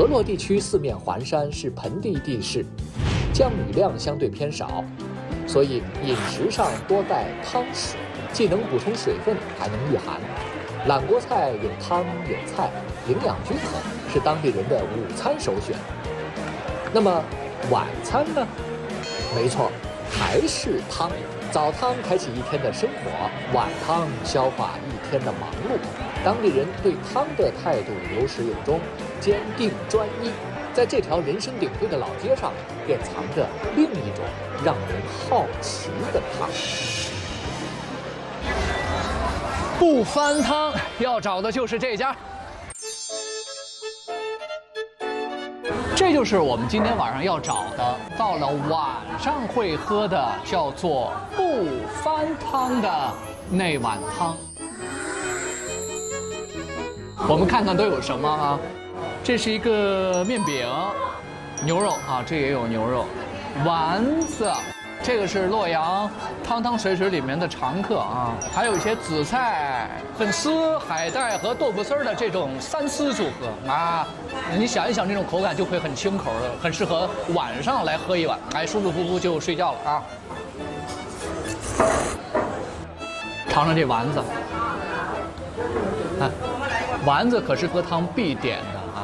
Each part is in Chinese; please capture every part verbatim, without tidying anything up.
河洛地区四面环山，是盆地地势，降雨量相对偏少，所以饮食上多带汤水，既能补充水分，还能御寒。懒锅菜有汤有菜，营养均衡，是当地人的午餐首选。那么晚餐呢？没错，还是汤。早汤开启一天的生活，晚汤消化一天的忙碌。当地人对汤的态度有始有终，坚定专一。在这条人声鼎沸的老街上，便藏着另一种让人好奇的汤。 不翻汤，要找的就是这家。这就是我们今天晚上要找的，到了晚上会喝的，叫做不翻汤的那碗汤。我们看看都有什么啊？这是一个面饼，牛肉啊，这也有牛肉，丸子，这个是洛阳汤汤水水里面的常客啊，还有一些紫菜、粉丝、海带和豆腐丝儿的这种三丝组合啊，你想一想，这种口感就会很清口的，很适合晚上来喝一碗，哎，舒舒服服就睡觉了啊。尝尝这丸子，看，丸子可是喝汤必点的啊。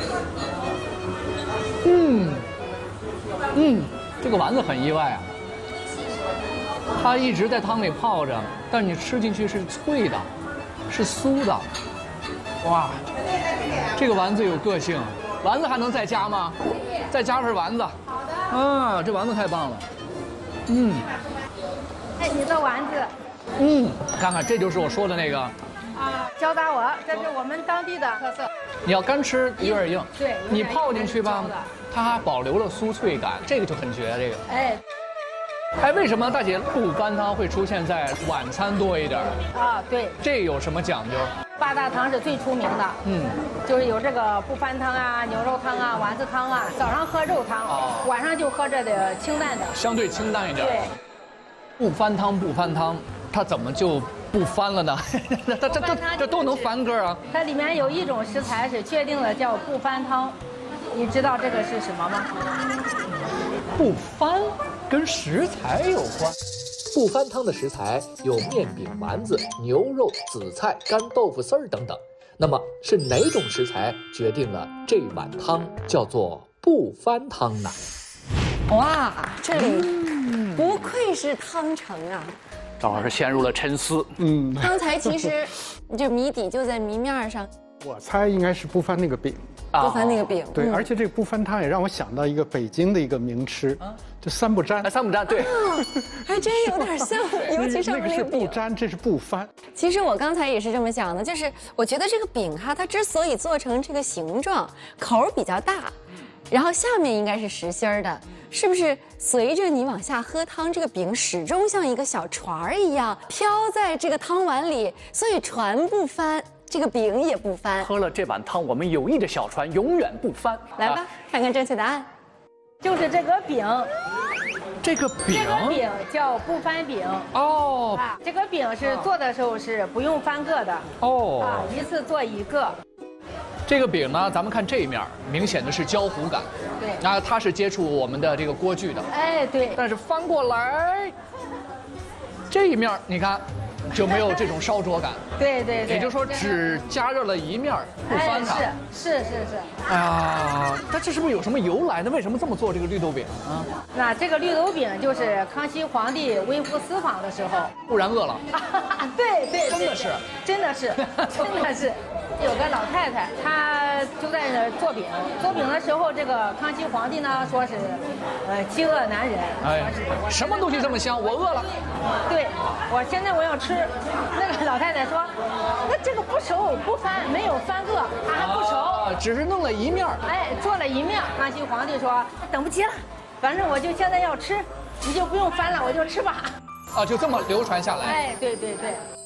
嗯，嗯，这个丸子很意外啊。它一直在汤里泡着，但你吃进去是脆的，是酥的。哇，这个丸子有个性。丸子还能再加吗？再加份丸子。好的。啊，这丸子太棒了。嗯。 哎，你的丸子。 嗯，看看，这就是我说的那个。 啊，焦达鹅，这是我们当地的特色。 你要干吃有点硬， 对， 你泡进去吧，它还保留了酥脆感，这个就很绝。这个。 哎。 哎，为什么大姐不翻汤会出现在晚餐多一点？ 啊，对， 这有什么讲究？ 八大汤是最出名的，嗯，就是有这个不翻汤啊、牛肉汤啊、丸子汤啊。早上喝肉汤，哦、晚上就喝这个清淡的， 相对清淡一点。 对， 不翻汤不翻汤，它怎么就不翻了呢？它这这这都能翻个啊！ 它里面有一种食材是确定的，叫不翻汤，你知道这个是什么吗？ 不翻。跟食材有关， 不翻汤的食材有面饼、丸子、牛肉、紫菜、干豆腐丝儿等等。那么是哪种食材决定了这碗汤叫做不翻汤呢？ 哇，这里不愧是汤城啊！ 赵老师陷入了沉思。嗯， 刚才其实这谜底就在谜面上。 我猜应该是不翻那个饼。 不翻那个饼， 对，而且这个不翻汤也让我想到一个北京的一个名吃，就三不沾。 三不沾，对， 还真有点像，尤其上面那个是不沾，这是不翻。 其实我刚才也是这么想的，就是我觉得这个饼哈，它之所以做成这个形状，口儿比较大，然后下面应该是实心儿的，是不是？随着你往下喝汤，这个饼始终像一个小船儿一样飘在这个汤碗里，所以船不翻。这个饼也不翻， 喝了这碗汤，我们友谊的小船永远不翻。 来吧，啊、看看正确答案， 就是这个饼。 这个饼， 这个饼叫不翻饼哦。 啊，这个饼是做的时候是不用翻个的哦，啊，一次做一个。 这个饼呢，咱们看这一面，明显的是焦糊感。 对， 那它是接触我们的这个锅具的。 哎，对。 但是翻过来，这一面你看。就没有这种烧灼感， 对对对， 也就是说只加热了一面，不翻它。 哎、是是是是。 哎呀，它这是不是有什么由来呢？为什么这么做这个绿豆饼啊？ 那这个绿豆饼就是康熙皇帝微服私访的时候， 不然饿了。 对对， 真的是， 真的是，真的是。有个老太太，她就在那做饼。做饼的时候，这个康熙皇帝呢说是，呃，饥饿难忍， 哎，什么东西这么香？我饿了。 对，我现在我要吃。那个老太太说，那这个不熟不翻，没有翻个，它还不熟， 啊，只是弄了一面。 哎，做了一面。康熙皇帝说，等不及了，反正我就现在要吃，你就不用翻了，我就吃吧。 啊，就这么流传下来。 哎，对对对。